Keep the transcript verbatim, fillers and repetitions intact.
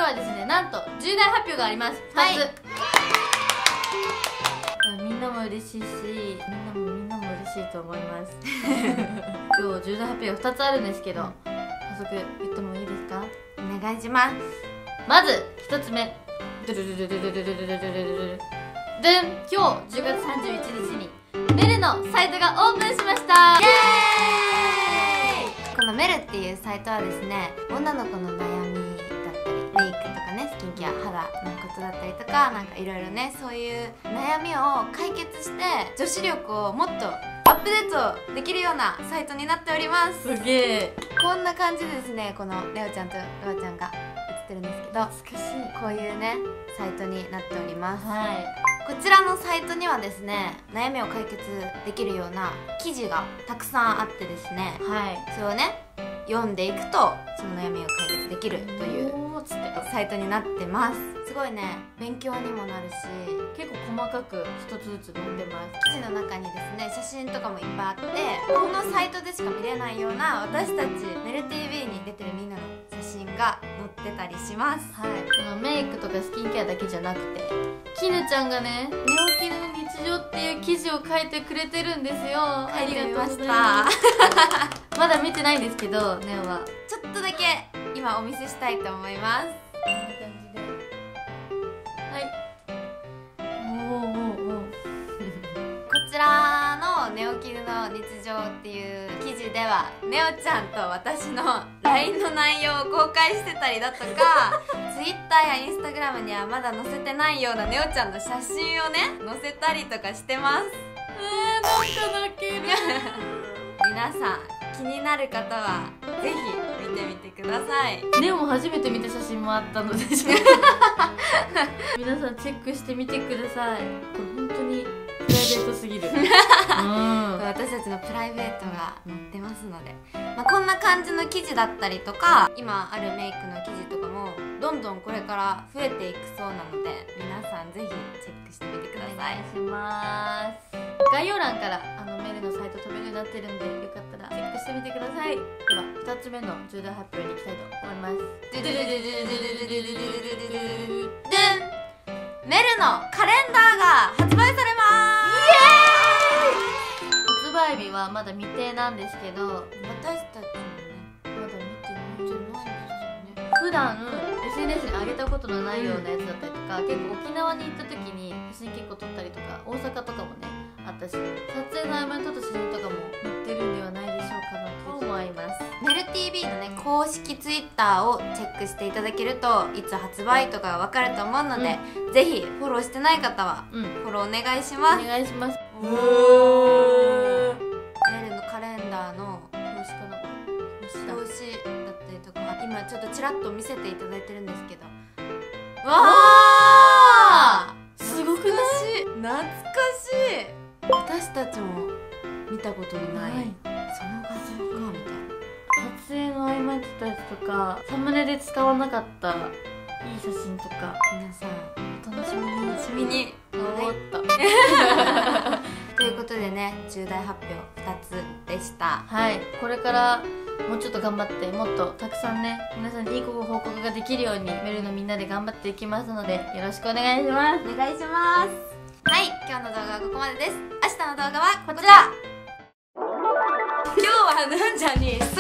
はですね、なんと重大発表があります。ふたつ、はい、みんなも嬉しいし、みんなもみんなも嬉しいと思います今日重大発表がふたつあるんですけど、早速言ってもいいですか？ お願いします。 まずひとつめ、ドゥルルルルルルルルルルルルでん、今日じゅうがつさんじゅういちにちにメルのサイトがオープンしました。イエーイ。 このメルっていうサイトはですね、女の子の悩みだったり、メイクとかね、スキンケア、肌のことだったりとか、なんかいろいろね、そういう悩みを解決して女子力をもっとアップデートできるようなサイトになっております。 すげえ。 こんな感じでですね、このレオちゃんとロアちゃんが写ってるんですけど、 懐かしい。 こういうねサイトになっております。 はい、 こちらのサイトにはですね、悩みを解決できるような記事がたくさんあってですね、 はい、 それをね読んでいくとその悩みを解決できるというサイトになってます。すごいね、勉強にもなるし、 結構細かく一つずつ載ってます。 記事の中にですね、写真とかもいっぱいあって、このサイトでしか見れないような私たちメル ティーブイ に出てるみんなの写真が載ってたりします。 はい、そのメイクとかスキンケアだけじゃなくて、きぬちゃんがね、ネオきぬの日常っていう記事を書いてくれてるんですよ。 書いてみました。 まだ見てないんですけど、ネオはちょっとだけ今お見せしたいと思います。 こんな感じで、はい、おおおおこちらのネオきぬの日常っていう記事では、ネオちゃんと私の ライン の内容を公開してたりだとかTwitter や Instagram にはまだ載せてないようなネオちゃんの写真をね載せたりとかしてます。 えー、なんか泣ける皆さん気になる方はぜひ見てみてください。 ネオも初めて見た写真もあったので皆さんチェックしてみてください。これ本当にプライベートすぎるうん、 私たちのプライベートが載ってますので、まあ、こんな感じの記事だったりとか、今あるメイクの記事とかもどんどんこれから増えていくそうなので、皆さんぜひチェックしてみてください。 お願いします。概要欄からあのメルのサイト飛べるようになってるんで、よかったらチェックしてみてください。ではふたつめの重大発表に行きたいと思います。 でん、メルのカレンダーが発売されます。 イエーイ。発売日はまだ未定なんですけど、 私たちもねまだ見てないんですよね。普段 エスエヌエス に上げたことのないようなやつだったりとか、結構沖縄に行った時に写真結構撮ったりとか、大阪とかもねあったし、撮影の合間に撮った写真とかも載ってるんではないでしょうかなと思います。 メル ティーブイ のね公式 ツイッター をチェックしていただけると、いつ発売とかが分かると思うので、うん、ぜひフォローしてない方はフォローお願いします。 お願いします。 メルのカレンダーの表紙かな、 表紙だったりとか、今ちょっとちらっと見せていただいてるんですけど、 わあすごくない？ 懐かしい。私たちも見たことのない、はい、その画像かみたいな。 撮影の合間に撮ったやつとか、サムネで使わなかったいい写真とか、 皆さんお楽しみに。 楽しみに。 終わったということでね、重大発表ふたつでした。 はい、これからもうちょっと頑張って、もっとたくさんね皆さんにいいご報告ができるようにメルのみんなで頑張っていきますので、よろしくお願いします。 お願いします。はい、今日の動画はここまでです。明日の動画はこちら。今日はヌンちゃんに